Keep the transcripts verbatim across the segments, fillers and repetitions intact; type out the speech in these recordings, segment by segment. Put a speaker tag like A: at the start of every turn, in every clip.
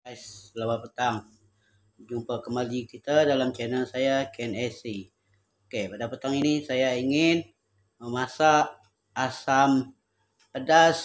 A: Guys, selamat petang. Jumpa kembali kita dalam channel saya Ken S C. Okey, pada petang ini saya ingin memasak asam pedas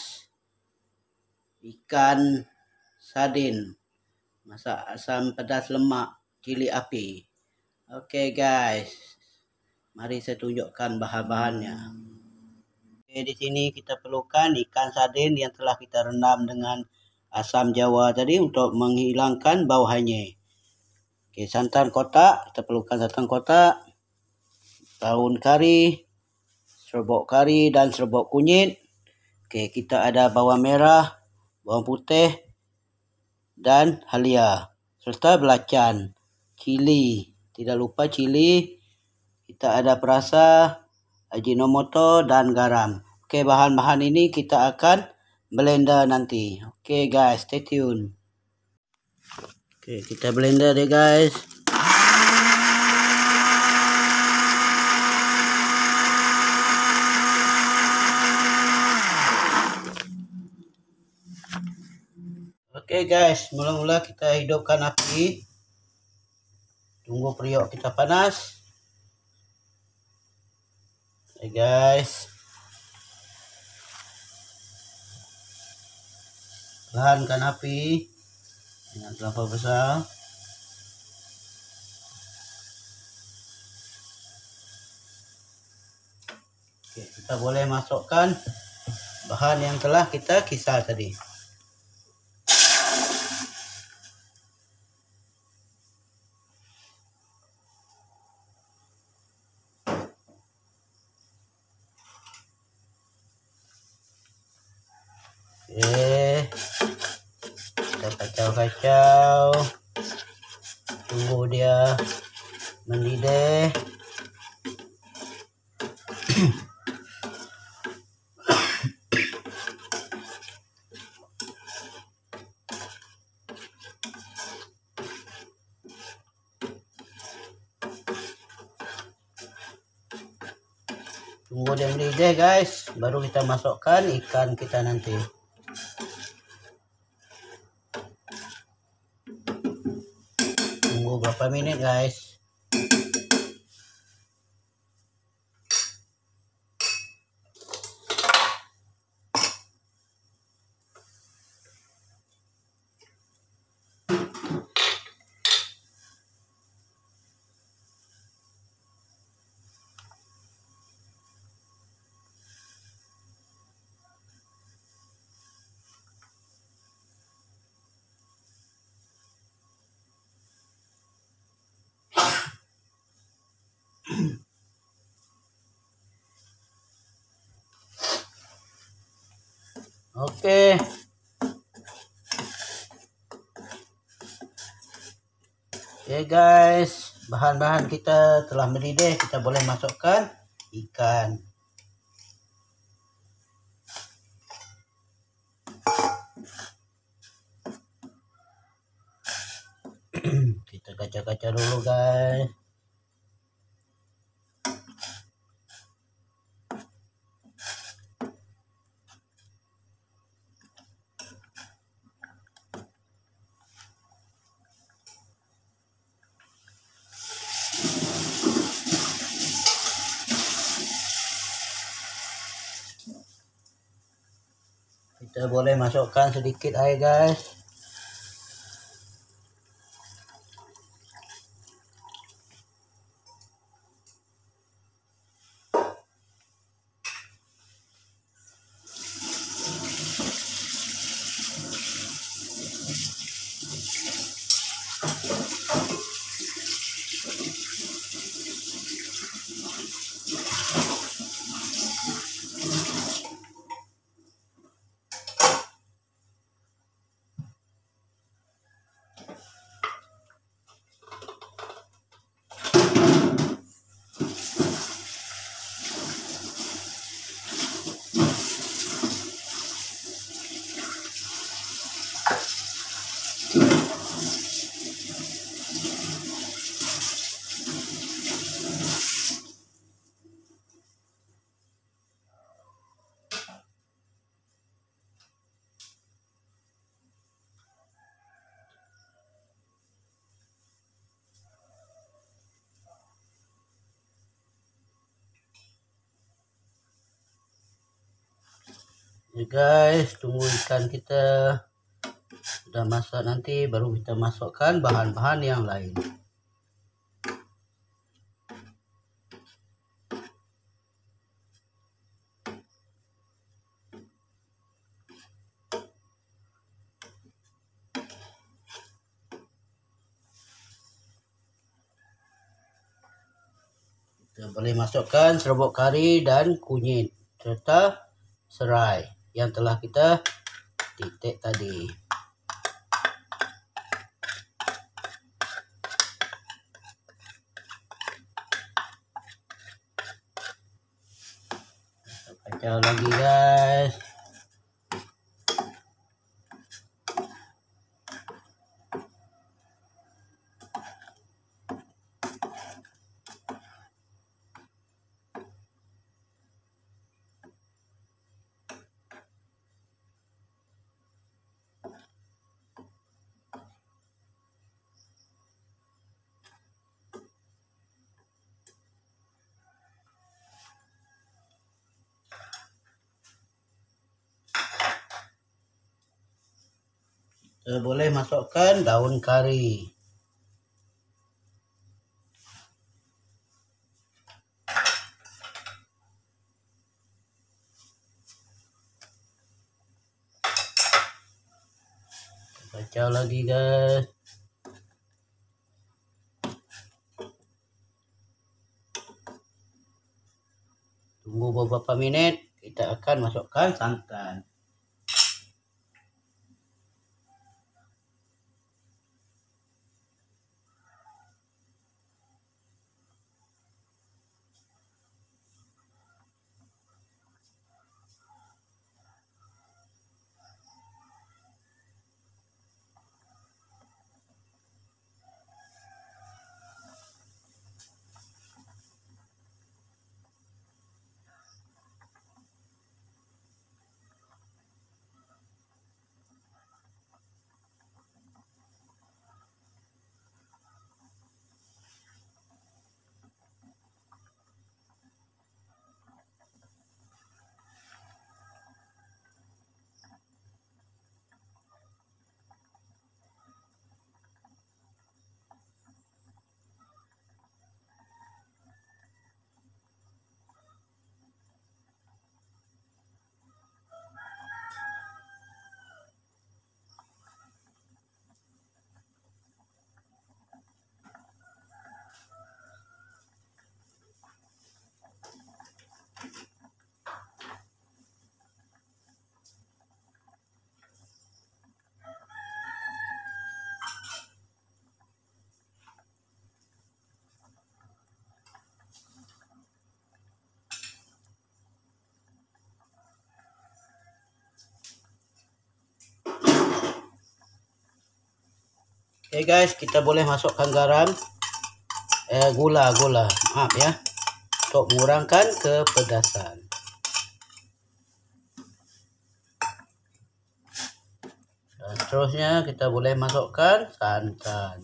A: ikan sardin. Masak asam pedas lemak cili api. Okey guys. Mari saya tunjukkan bahan-bahannya. Okay, di sini kita perlukan ikan sardin yang telah kita rendam dengan asam jawa tadi untuk menghilangkan bau hanyir. Okay, santan kotak, kita perlukan santan kotak, daun kari, serbuk kari dan serbuk kunyit. Okay, kita ada bawang merah, bawang putih dan halia serta belacan, cili. Tidak lupa cili. Kita ada perasa, ajinomoto dan garam. Okay, bahan-bahan ini kita akan blender nanti. Okay guys, stay tune. Okay, kita blender deh guys. Oke okay guys, mula-mula kita hidupkan api. Tunggu periuk kita panas. Oke okay guys. Perlahankan api. Jangan terlalu besar. Oke, okay, kita boleh masukkan bahan yang telah kita kisar tadi. Oke, kita kacau-kacau, tunggu dia mendidih. Tunggu dia mendidih guys, baru kita masukkan ikan kita nanti. Tunggu berapa menit guys. Oke. Oke guys, bahan-bahan kita telah mendidih, kita boleh masukkan ikan. Kita kacau-kacau dulu guys. Kita boleh masukkan sedikit air guys. Oke guys, tunggu ikan kita sudah masak, nanti baru kita masukkan bahan-bahan yang lain. Kita boleh masukkan serbuk kari dan kunyit serta serai yang telah kita titik tadi. Kacau lagi guys. Kita boleh masukkan daun kari. Kacau lagi guys. Tunggu beberapa menit, kita akan masukkan santan. Oke guys, kita boleh masukkan garam, eh, gula, gula, maaf ya, untuk mengurangkan kepedasan. Dan seterusnya kita boleh masukkan santan.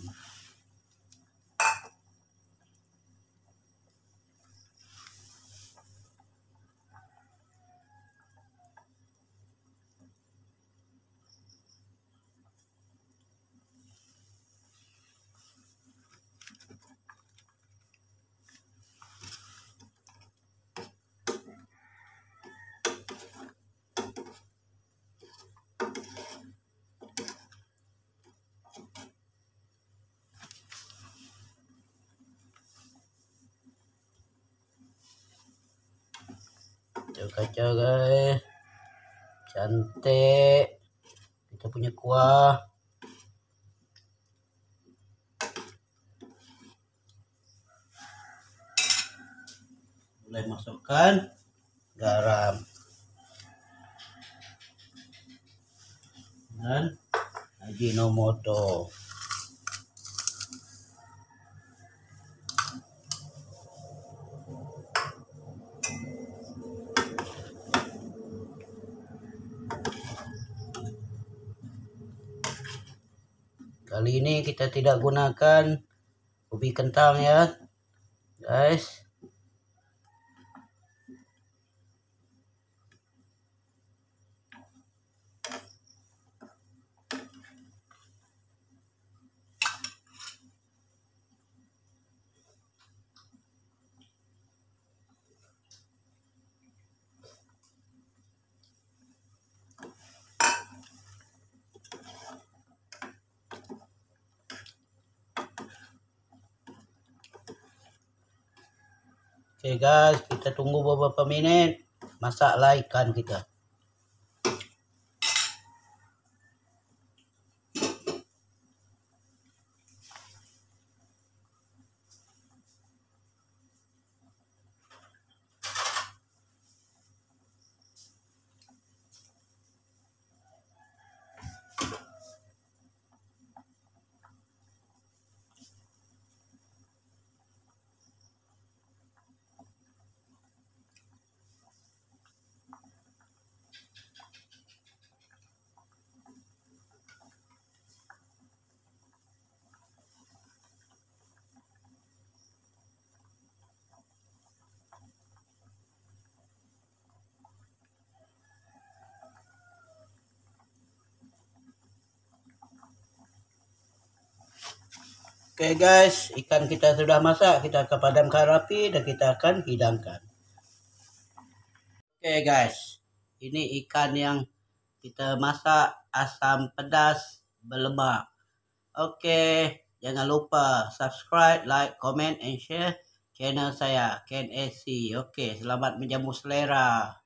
A: Kacau guys, cantik kita punya kuah. Boleh masukkan garam dan Ajinomoto. Kali ini kita tidak gunakan ubi kentang ya guys. Oke guys, kita tunggu beberapa menit. Masaklah ikan kita. Oke guys, ikan kita sudah masak. Kita akan padamkan api dan kita akan hidangkan. Oke guys, ini ikan yang kita masak asam pedas berlemak. Oke, jangan lupa subscribe, like, comment, and share channel saya, Ken A C. Oke, selamat menjamu selera.